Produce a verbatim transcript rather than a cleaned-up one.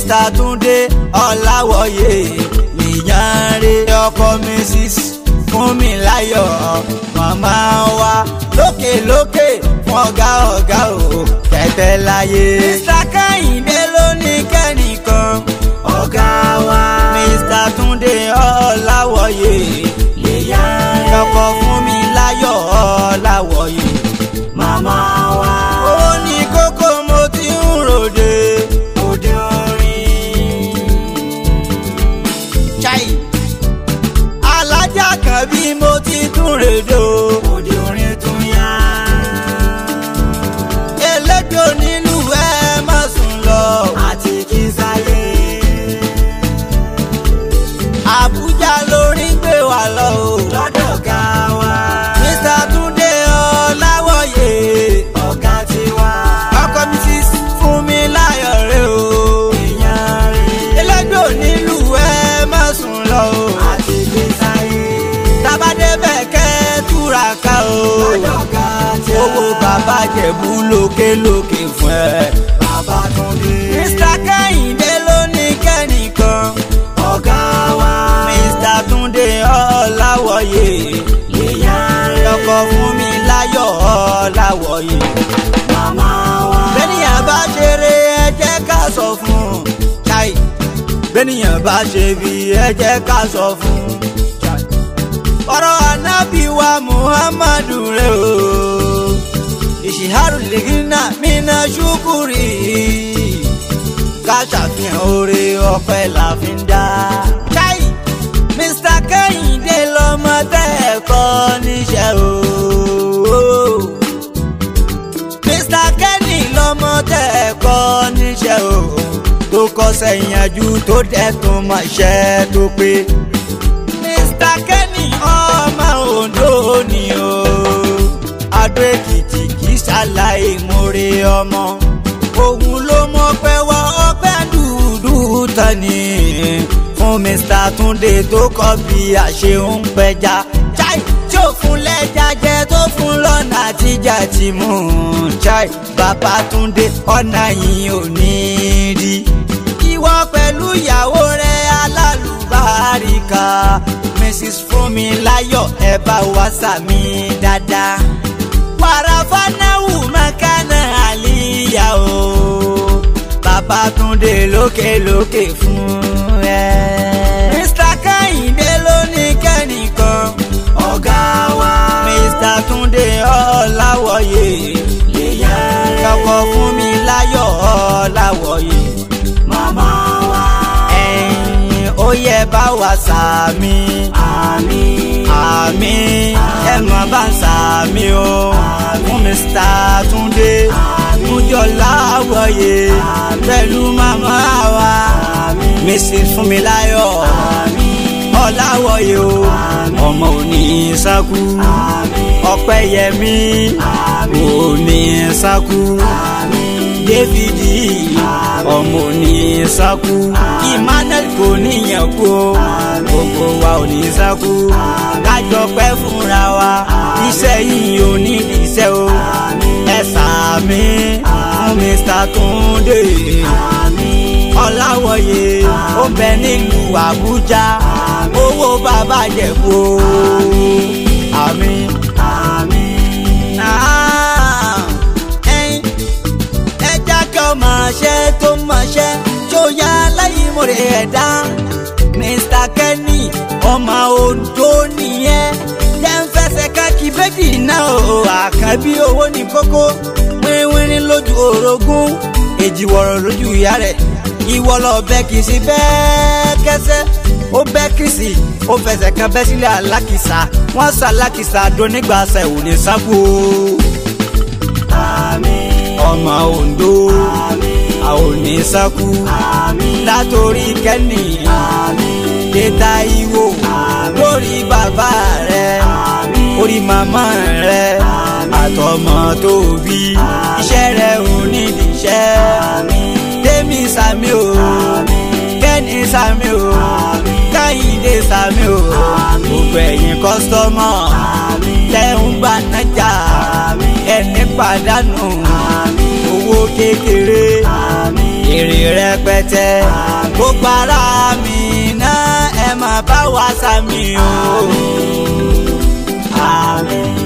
Mister Túndé Ọláwọyè nìyàn rè ọkọ Missus Fúnmiláyọ̀ màmá wa lókè lókè fún ọ̀gá ọ̀gá o tẹ̀tẹ̀ láyé. Mister Kẹ́hìndé ló ní kẹ́nìkan ọ̀gá wa. Mister Túndé Ọláwọyè nìyàn rè ọkọ Fúnmiláyọ̀ Ọláwọyè màmá wa. Ó ní kókó mo ti ń ròde òde orin. Chai alájà kan bí mo ti tún rèdè o òde orin tún yá. Elédò nínú ẹ má sùn lọ àti kí sáyé. Àbújá lórí ń gbé wa lọ o lọ́dọ̀ ga wa. Mister Túndé Ọláwọyè ọ̀gá tiwa. ọkọ Missus Fúnmiláyọ̀ rè o èèyàn rè. Elédò nínú ẹ má sùn lọ o àti kí sáyé. Tabadébẹ̀ kẹ́ túraká o lọ́dọ̀ ga tiwa. Owó bàbá Jẹ̀bú lókè lókè fún ẹ bàbá Túndé. Mister Kẹ́hìndé ló ní kẹ́nìkan ọ̀gá wa. Mister Túndé Ọláwọyè lèyàn rè ọkọ Fúnmiláyọ̀ Ọláwọyè màmá wa. Bẹ́nìyàn bá ṣeré ẹ jẹ́ ká sọ fún un. Chai bẹ́nìyàn bá ṣe bí ẹ jẹ́ ká sọ fún un. Chai ọ̀rọ̀ ànábì wa Muhammadu rè o. Ìṣìhárù lìgínà mínà ṣúkúrì. Ká ṣàfihàn oore ọpẹ́ la fi ń dá. Chai Mister Kẹ́hìndé lọ́mọ tẹ́ ẹ̀kọ́ níṣẹ́ o. Mister Kenny lọ́mọ tẹ́ ẹ̀kọ́ níṣẹ́ o. Tó kọ́ṣẹ́ ìyànjú tó dẹ́tun mọ̀ṣẹ́ tó pé. Mister Kenny ọmọ Oǹdó ni o. Adó Èkìtì kì í ṣàlàyé mórè ọmọ. Òun ló mọ̀ pé wọ́n ọpẹ́ dúdú tán ni. Fún Mister Túndé tó kọ́ bí a ṣe ń pẹja. Chai tí ó fún lẹ́ja jẹ tó fún lọ́nà àtijọ́ ti mú. Chai bàbá Túndé ọ̀nà yìí ò ní rí. Ìwọ pẹ̀lú ìyàwó rẹ̀ alálùbáríkà. Missus Fúnmiláyọ̀ ẹ bá wa sàmì dáadáa. Wàrà fanáwù mákànnà àlìyá o. Bàbá Túndé lókè lókè fún ẹ. Mister Kẹ́hìndé ló ní kẹ́nìkan ọ̀gá wa. Mister Túndé Ọláwọyè lèyàn rè ọkọ Fúnmiláyọ̀ Ọláwọyè màmá wa. Ẹ̀yin ó yẹ bá wa sàmì àmín àmín ẹ má bá ń sàmì o. Fún Mister Túndé Ọláwọyè pẹ̀lú màmá wa. Missus Fúnmiláyọ̀ Ọláwọyè o. Ọmọ òní sákú Ọpẹ́yẹmí òní sákú. Dáfídì ọmọ òní sákú. Emmanuel kò níyàn kú o. Gbogbo wa òní sákú. Kájọ pẹ́ fúnra wa. Iṣẹ́ yìí ò ní iṣẹ́ o. Ẹ sàmì fún Mister Túndé Ọláwọyè ó bẹ nílùú Àbújá. Owó bàbá Jẹ̀bú àmín àmín. Ẹ jákè ọmọ ṣẹ́ tó mọ̀ ṣẹ́ tó yá láyé mòrè ẹ̀dá. Mister Kenny ọmọ Oǹdó nìyẹn. Jẹ́ ń fẹsẹ̀ káàkì bẹ́ẹ̀dì náà o. Àkànbí owó ní kókó. Wíníwíní lójú orogún. Èjì wọ̀rọ̀ lójú ìyá rẹ̀. Ìwọ lọ bẹ́ kìí sí bẹ́ẹ̀ kẹsẹ́. Ó bẹ́ kìsì ó fẹsẹ̀ kan bẹ́ sílẹ̀ alákìsà. Wọ́n sá alákìsà donígbàsẹ̀ ò ní sábò. Ọmọ Oǹdó a ò ní sákú. Látòrí Kenny déta ìwò lórí bàbá rẹ̀ orí màmá rẹ̀ àtọmọ tó bí. Iṣẹ́ rẹ̀ ò ní ìdíṣẹ́. Tèmi sàmì o Kenny sàmì o Kẹ́hìndé sàmì o. Gbogbo ẹ̀yin kọ́sítọ́mọ̀ tẹ́ ń gbà nájà ẹni pàdánù owó kékeré èrè rẹpẹtẹ gbogbo ara mi náà ẹ máa bá wa sàmì o. Àmín.